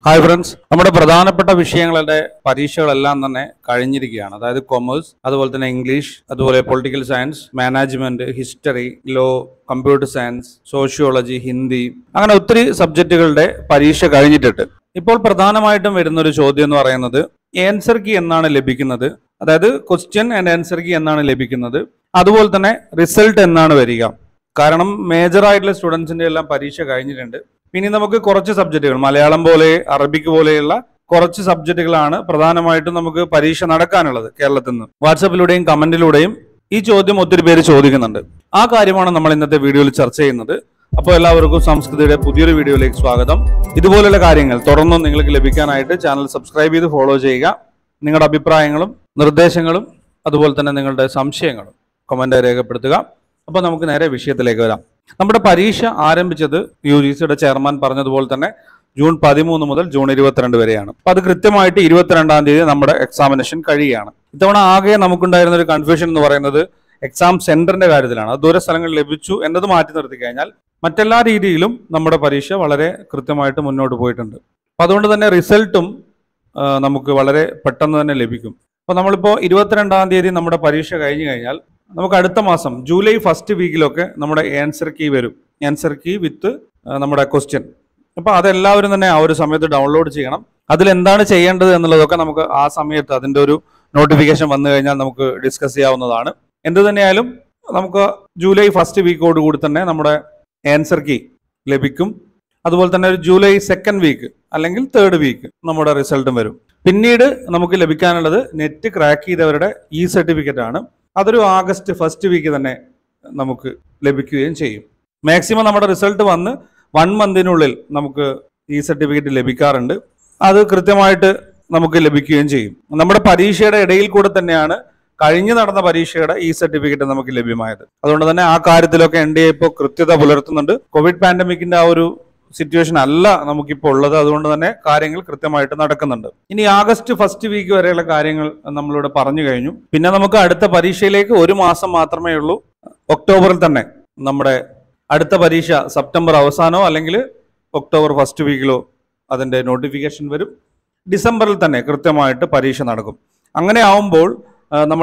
Hi friends, നമ്മുടെ പ്രധാനപ്പെട്ട വിഷയങ്ങളുടെ പരീക്ഷകളെല്ലാം തന്നെ കഴിഞ്ഞിരിക്കുകയാണ്. അതായത് കൊമേഴ്സ്, അതുപോലെ തന്നെ ഇംഗ്ലീഷ്, അതുപോലെ political science, management, history, law, computer science, sociology, Hindi, അങ്ങനെ ഒത്തിരി സബ്ജക്റ്റുകളുടെ പരീക്ഷ കഴിഞ്ഞിട്ടുണ്ട്. ഇപ്പോൾ പ്രധാനമായിട്ടും വരുന്ന ഒരു ചോദ്യം എന്ന് പറയുന്നത് ആൻസർ കീ എന്നാണ് ലഭിക്കുന്നത്. അതായത് ക്വസ്റ്റ്യൻ ആൻഡ് ആൻസർ കീ എന്നാണ് ലഭിക്കുന്നത്. അതുപോലെ തന്നെ റിസൾട്ട് എന്നാണ് വരിക. കാരണം മേജറായിട്ടുള്ള സ്റ്റുഡൻസിന്റെ എല്ലാം പരീക്ഷ കഴിഞ്ഞിട്ടുണ്ട്. ഇനി നമുക്ക് കുറച്ച് സബ്ജക്റ്റുകൾ, മലയാളം പോലെ അറബിക് പോലെയുള്ള കുറച്ച് സബ്ജക്റ്റുകളാണ് പ്രധാനമായിട്ടും നമുക്ക് പരീക്ഷ നടക്കാനുള്ളത് കേരളത്തിൽ നിന്ന്. വാട്സാപ്പിലൂടെയും കമന്റിലൂടെയും ഈ ചോദ്യം ഒത്തിരി പേര് ചോദിക്കുന്നുണ്ട്. ആ കാര്യമാണ് നമ്മൾ ഇന്നത്തെ വീഡിയോയിൽ ചർച്ച ചെയ്യുന്നത്. അപ്പോൾ എല്ലാവർക്കും സംസ്കൃതിയുടെ പുതിയൊരു വീഡിയോയിലേക്ക് സ്വാഗതം. ഇതുപോലുള്ള കാര്യങ്ങൾ തുടർന്നും നിങ്ങൾക്ക് ലഭിക്കാനായിട്ട് ചാനൽ സബ്സ്ക്രൈബ് ചെയ്ത് ഫോളോ ചെയ്യുക. നിങ്ങളുടെ അഭിപ്രായങ്ങളും നിർദ്ദേശങ്ങളും അതുപോലെ തന്നെ നിങ്ങളുടെ സംശയങ്ങളും കമന്റായി രേഖപ്പെടുത്തുക. അപ്പോൾ നമുക്ക് നേരെ വിഷയത്തിലേക്ക് വരാം. നമ്മുടെ പരീക്ഷ ആരംഭിച്ചത് UGCയുടെ ചെയർമാൻ പറഞ്ഞതുപോലെ തന്നെ ജൂൺ 13 മുതൽ ജൂൺ 22 വരെയാണ്. അപ്പൊ അത് കൃത്യമായിട്ട് 22-ാം തീയതി നമ്മുടെ എക്സാമിനേഷൻ കഴിയുകയാണ്. ഇത്തവണ ആകെ നമുക്കുണ്ടായിരുന്ന ഒരു കൺഫ്യൂഷൻ എന്ന് പറയുന്നത് എക്സാം സെന്ററിന്റെ കാര്യത്തിലാണ്. അത് ദൂര സ്ഥലങ്ങളിൽ ലഭിച്ചു എന്നത് മാറ്റി നിർത്തി കഴിഞ്ഞാൽ മറ്റെല്ലാ രീതിയിലും നമ്മുടെ പരീക്ഷ വളരെ കൃത്യമായിട്ട് മുന്നോട്ട് പോയിട്ടുണ്ട്. അപ്പൊ അതുകൊണ്ട് തന്നെ റിസൾട്ടും നമുക്ക് വളരെ പെട്ടെന്ന് തന്നെ ലഭിക്കും. അപ്പൊ നമ്മളിപ്പോൾ 22-ാം തീയതി നമ്മുടെ പരീക്ഷ കഴിഞ്ഞു കഴിഞ്ഞാൽ നമുക്ക് അടുത്ത മാസം ജൂലൈ ഫസ്റ്റ് വീക്കിലൊക്കെ നമ്മുടെ ആൻസർ കീ വരും. ആൻസർ കീ വിത്ത് നമ്മുടെ ക്വസ്റ്റ്യൻ. അപ്പോൾ അതെല്ലാവരും തന്നെ ആ ഒരു സമയത്ത് ഡൗൺലോഡ് ചെയ്യണം. അതിലെന്താണ് ചെയ്യേണ്ടത് എന്നുള്ളതൊക്കെ നമുക്ക് ആ സമയത്ത് അതിൻ്റെ ഒരു നോട്ടിഫിക്കേഷൻ വന്നു കഴിഞ്ഞാൽ നമുക്ക് ഡിസ്കസ് ചെയ്യാവുന്നതാണ്. എന്ത് തന്നെയായാലും നമുക്ക് ജൂലൈ ഫസ്റ്റ് വീക്കോട് കൂടി തന്നെ നമ്മുടെ ആൻസർ കീ ലഭിക്കും. അതുപോലെ തന്നെ ഒരു ജൂലൈ സെക്കൻഡ് വീക്ക് അല്ലെങ്കിൽ തേർഡ് വീക്ക് നമ്മുടെ റിസൾട്ടും വരും. പിന്നീട് നമുക്ക് ലഭിക്കാനുള്ളത് നെറ്റ് ക്രാക്ക് ചെയ്തവരുടെ സർട്ടിഫിക്കറ്റ് ആണ്. അതൊരു ആഗസ്റ്റ് ഫസ്റ്റ് വീക്ക് തന്നെ നമുക്ക് ലഭിക്കുകയും ചെയ്യും. മാക്സിമം നമ്മുടെ റിസൾട്ട് വന്ന് 1 മന്തിനുള്ളിൽ നമുക്ക് സർട്ടിഫിക്കറ്റ് ലഭിക്കാറുണ്ട്. അത് കൃത്യമായിട്ട് നമുക്ക് ലഭിക്കുകയും ചെയ്യും. നമ്മുടെ പരീക്ഷയുടെ ഇടയിൽ കൂടെ തന്നെയാണ് കഴിഞ്ഞു നടന്ന പരീക്ഷയുടെ സർട്ടിഫിക്കറ്റ് നമുക്ക് ലഭ്യമായത്. അതുകൊണ്ട് തന്നെ ആ കാര്യത്തിലൊക്കെ NDA ഇപ്പോൾ കൃത്യത പുലർത്തുന്നുണ്ട്. കോവിഡ് പാൻഡമിക്കിന്റെ ആ ഒരു സിറ്റുവേഷൻ അല്ല നമുക്കിപ്പോൾ ഉള്ളത്. അതുകൊണ്ട് തന്നെ കാര്യങ്ങൾ കൃത്യമായിട്ട് നടക്കുന്നുണ്ട്. ഇനി ആഗസ്റ്റ് ഫസ്റ്റ് വീക്ക് വരെയുള്ള കാര്യങ്ങൾ നമ്മളിവിടെ പറഞ്ഞു കഴിഞ്ഞു. പിന്നെ നമുക്ക് അടുത്ത പരീക്ഷയിലേക്ക് 1 മാസം മാത്രമേ ഉള്ളൂ. ഒക്ടോബറിൽ തന്നെ നമ്മുടെ അടുത്ത പരീക്ഷ സെപ്റ്റംബർ അവസാനമോ അല്ലെങ്കിൽ ഒക്ടോബർ ഫസ്റ്റ് വീക്കിലോ അതിൻ്റെ നോട്ടിഫിക്കേഷൻ വരും. ഡിസംബറിൽ തന്നെ കൃത്യമായിട്ട് പരീക്ഷ നടക്കും. അങ്ങനെ ആവുമ്പോൾ നമ്മൾ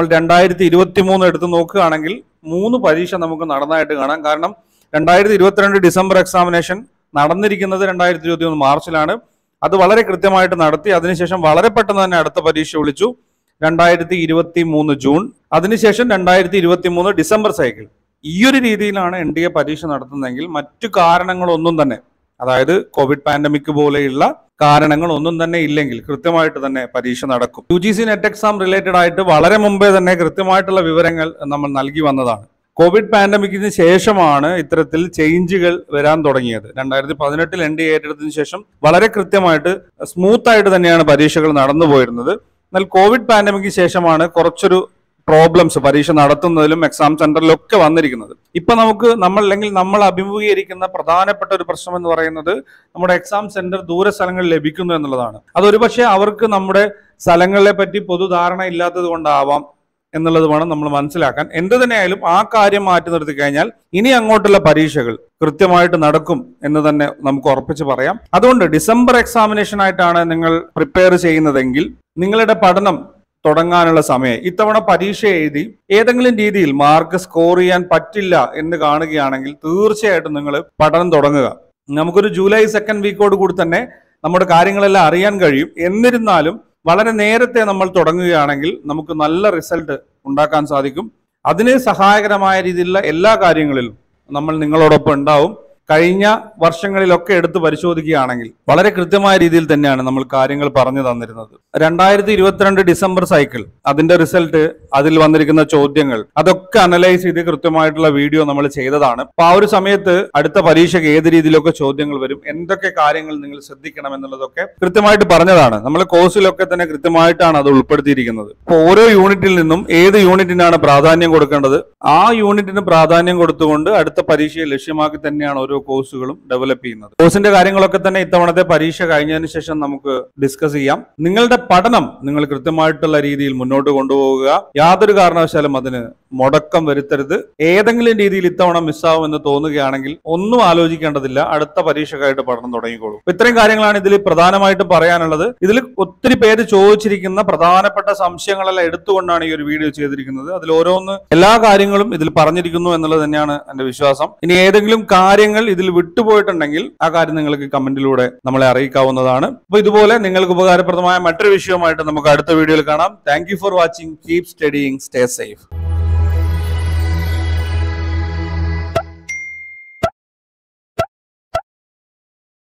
2023 എടുത്ത് നോക്കുകയാണെങ്കിൽ 3 പരീക്ഷ നമുക്ക് നടന്നതായിട്ട് കാണാം. കാരണം 2022 ഡിസംബർ എക്സാമിനേഷൻ നടന്നിരിക്കുന്നത് 2021 മാർച്ചിലാണ്. അത് വളരെ കൃത്യമായിട്ട് നടത്തി. അതിനുശേഷം വളരെ പെട്ടെന്ന് തന്നെ അടുത്ത പരീക്ഷ വിളിച്ചു 2023 ജൂൺ. അതിനുശേഷം 2023 ഡിസംബർ സൈക്കിൾ. ഈ ഒരു രീതിയിലാണ് NDA പരീക്ഷ നടത്തുന്നതെങ്കിൽ മറ്റു കാരണങ്ങളൊന്നും തന്നെ, അതായത് കോവിഡ് പാൻഡമിക് പോലെയുള്ള കാരണങ്ങളൊന്നും തന്നെ ഇല്ലെങ്കിൽ കൃത്യമായിട്ട് തന്നെ പരീക്ഷ നടക്കും. UGC നെറ്റ് എക്സാം റിലേറ്റഡ് ആയിട്ട് വളരെ മുമ്പേ തന്നെ കൃത്യമായിട്ടുള്ള വിവരങ്ങൾ നമ്മൾ നൽകി വന്നതാണ്. കോവിഡ് പാൻഡമിക്കിന് ശേഷമാണ് ഇത്തരത്തിൽ ചേഞ്ചുകൾ വരാൻ തുടങ്ങിയത്. 2018 NDA ഏറ്റെടുത്തതിന് ശേഷം വളരെ കൃത്യമായിട്ട് സ്മൂത്ത് ആയിട്ട് തന്നെയാണ് പരീക്ഷകൾ നടന്നു പോയിരുന്നത്. എന്നാൽ കോവിഡ് പാൻഡമിക്കിന് ശേഷമാണ് കുറച്ചൊരു പ്രോബ്ലംസ് പരീക്ഷ നടത്തുന്നതിലും എക്സാം സെന്ററിലൊക്കെ വന്നിരിക്കുന്നത്. ഇപ്പൊ നമ്മൾ അഭിമുഖീകരിക്കുന്ന പ്രധാനപ്പെട്ട ഒരു പ്രശ്നം എന്ന് പറയുന്നത് നമ്മുടെ എക്സാം സെന്റർ ദൂര സ്ഥലങ്ങളിൽ ലഭിക്കുന്നു എന്നുള്ളതാണ്. അതൊരു പക്ഷേ അവർക്ക് നമ്മുടെ സ്ഥലങ്ങളെ പറ്റി പൊതുധാരണ ഇല്ലാത്തത് കൊണ്ടാവാം എന്നുള്ളത് വേണം നമ്മൾ മനസ്സിലാക്കാൻ. എന്ത് തന്നെയായാലും ആ കാര്യം മാറ്റി നിർത്തി കഴിഞ്ഞാൽ ഇനി അങ്ങോട്ടുള്ള പരീക്ഷകൾ കൃത്യമായിട്ട് നടക്കും എന്ന് തന്നെ നമുക്ക് ഉറപ്പിച്ച് പറയാം. അതുകൊണ്ട് ഡിസംബർ എക്സാമിനേഷൻ ആയിട്ടാണ് നിങ്ങൾ പ്രിപ്പയർ ചെയ്യുന്നതെങ്കിൽ നിങ്ങളുടെ പഠനം തുടങ്ങാനുള്ള സമയം. ഇത്തവണ പരീക്ഷ എഴുതി ഏതെങ്കിലും രീതിയിൽ മാർക്ക് സ്കോർ ചെയ്യാൻ പറ്റില്ല എന്ന് കാണുകയാണെങ്കിൽ തീർച്ചയായിട്ടും നിങ്ങൾ പഠനം തുടങ്ങുക. നമുക്കൊരു ജൂലൈ സെക്കൻഡ് വീക്കോട് കൂടി തന്നെ നമ്മുടെ കാര്യങ്ങളെല്ലാം അറിയാൻ കഴിയും. എന്നിരുന്നാലും വളരെ നേരത്തെ നമ്മൾ തുടങ്ങുകയാണെങ്കിൽ നമുക്ക് നല്ല റിസൾട്ട് ഉണ്ടാക്കാൻ സാധിക്കും. അതിന് സഹായകരമായ രീതിയിലുള്ള എല്ലാ കാര്യങ്ങളിലും നമ്മൾ നിങ്ങളോടൊപ്പം ഉണ്ടാവും. കഴിഞ്ഞ വർഷങ്ങളിലൊക്കെ എടുത്ത് പരിശോധിക്കുകയാണെങ്കിൽ വളരെ കൃത്യമായ രീതിയിൽ തന്നെയാണ് നമ്മൾ കാര്യങ്ങൾ പറഞ്ഞു തന്നിരുന്നത്. 2022 ഡിസംബർ സൈക്കിൾ, അതിന്റെ റിസൾട്ട്, അതിൽ വന്നിരിക്കുന്ന ചോദ്യങ്ങൾ, അതൊക്കെ അനലൈസ് ചെയ്ത് കൃത്യമായിട്ടുള്ള വീഡിയോ നമ്മൾ ചെയ്തതാണ്. അപ്പൊ ആ ഒരു സമയത്ത് അടുത്ത പരീക്ഷയ്ക്ക് ഏത് രീതിയിലൊക്കെ ചോദ്യങ്ങൾ വരും, എന്തൊക്കെ കാര്യങ്ങൾ നിങ്ങൾ ശ്രദ്ധിക്കണം എന്നുള്ളതൊക്കെ കൃത്യമായിട്ട് പറഞ്ഞതാണ്. നമ്മൾ കോഴ്സിലൊക്കെ തന്നെ കൃത്യമായിട്ടാണ് അത് ഉൾപ്പെടുത്തിയിരിക്കുന്നത്. അപ്പോൾ ഓരോ യൂണിറ്റിൽ നിന്നും ഏത് യൂണിറ്റിനാണ് പ്രാധാന്യം കൊടുക്കേണ്ടത്, ആ യൂണിറ്റിന് പ്രാധാന്യം കൊടുത്തുകൊണ്ട് അടുത്ത പരീക്ഷയെ ലക്ഷ്യമാക്കി തന്നെയാണ് ഓരോ കോഴ്സുകളും ഡെവലപ്പ് ചെയ്യുന്നത്. കോഴ്സിന്റെ കാര്യങ്ങളൊക്കെ തന്നെ ഇത്തവണത്തെ പരീക്ഷ കഴിഞ്ഞതിന് ശേഷം നമുക്ക് ഡിസ്കസ് ചെയ്യാം. നിങ്ങളുടെ പഠനം നിങ്ങൾ കൃത്യമായിട്ടുള്ള രീതിയിൽ മുന്നോട്ട് കൊണ്ടുപോകുക. യാതൊരു കാരണവശാലും അതിന് മുടക്കം വരുത്തരുത്. ഏതെങ്കിലും രീതിയിൽ ഇത്തവണ മിസ്സാവുമെന്ന് തോന്നുകയാണെങ്കിൽ ഒന്നും ആലോചിക്കേണ്ടതില്ല, അടുത്ത പരീക്ഷക്കായിട്ട് പഠനം തുടങ്ങിക്കോളൂ. ഇത്രയും കാര്യങ്ങളാണ് ഇതിൽ പ്രധാനമായിട്ടും പറയാനുള്ളത്. ഇതിൽ ഒത്തിരി പേര് ചോദിച്ചിരിക്കുന്ന പ്രധാനപ്പെട്ട സംശയങ്ങളെല്ലാം എടുത്തുകൊണ്ടാണ് ഈ ഒരു വീഡിയോ ചെയ്തിരിക്കുന്നത്. അതിൽ ഓരോന്ന് എല്ലാ കാര്യങ്ങളും ഇതിൽ പറഞ്ഞിരിക്കുന്നു എന്നുള്ളത് തന്നെയാണ് എന്റെ വിശ്വാസം. ഇനി ഏതെങ്കിലും കാര്യങ്ങൾ ഇതിൽ വിട്ടുപോയിട്ടുണ്ടെങ്കിൽ ആ കാര്യം നിങ്ങൾക്ക് കമന്റിലൂടെ നമ്മളെ അറിയിക്കാവുന്നതാണ്. അപ്പൊ ഇതുപോലെ നിങ്ങൾക്ക് ഉപകാരപ്രദമായ മറ്റൊരു വിഷയവുമായിട്ട് നമുക്ക് അടുത്ത വീഡിയോയിൽ കാണാം. Thank you for watching. Keep studying. Stay safe.